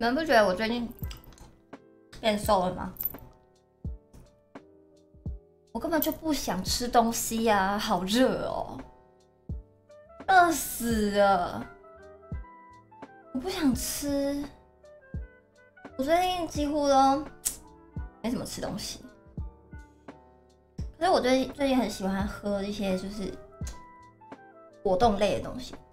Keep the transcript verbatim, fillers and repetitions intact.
你们不觉得我最近变瘦了吗？我根本就不想吃东西呀、啊，好热哦，热死了！我不想吃，我最近几乎都没怎么吃东西。可是我最最近很喜欢喝一些就是果冻类的东西，